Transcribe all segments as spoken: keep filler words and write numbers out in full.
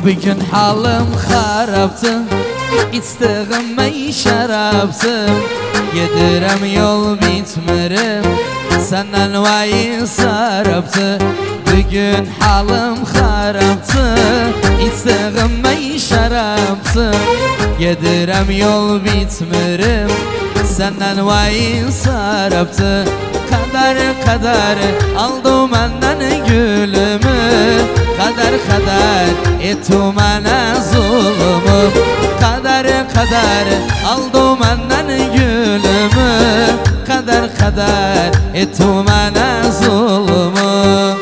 Bugün halim haraptı, İçtiğim ey şaraptı. Yedirem yol bitmerim, senden vay saraptı. Bugün halim haraptı, İçtiğim ey şaraptı. Yedirem yol bitmerim, senden vay saraptı. Kader kader aldı menden gülümü, kader kader etti bana zulmü. Kader kader aldı menden gülümü, kader kader etti bana zulmü.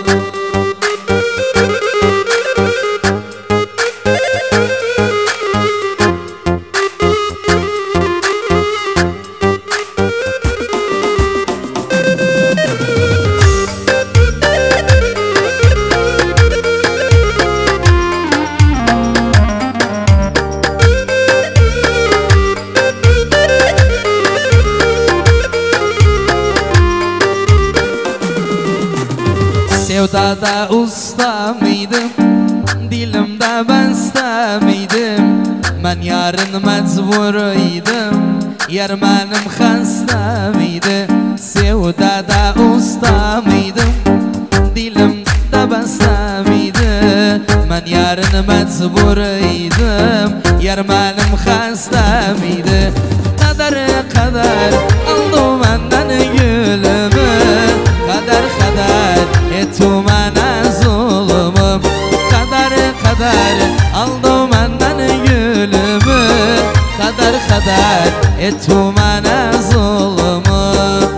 Sevdada usta mıydım, dilimde beste miydim? Ben yarın mecburuydım, yer benim hasta mıydı? Sevdada usta mıydım, dilimde beste miydi? Ben yarın mecburuydım, yer benim hasta mıydı? Kader kader aldı benden gülümü, kader kader etti bana zulmüm. Kader kader aldı benden gülümü, kader kader etti bana zulmüm.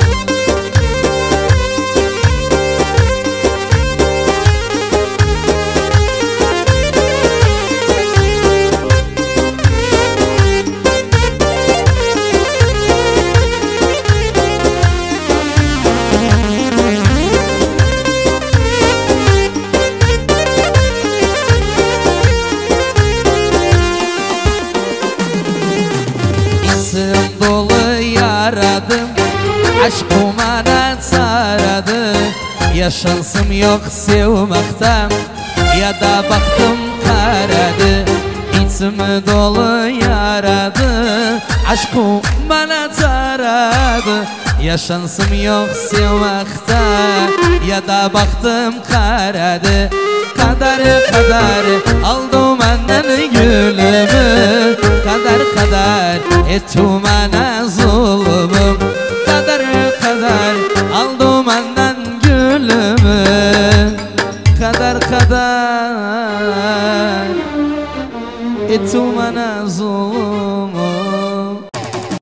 Dolu yaradım, aşkım bana saradı. Ya şansım yok sevmekten, ya da baktım karadı. İçimi dolu yaradı, aşkım bana saradı. Ya şansım yok sevmekten, ya da baktım karadı. Kader kader aldı benden gülümü, kader kader etti bana zulmüm. Kader kader aldı benden gülümü, kader kader etti bana zulmüm.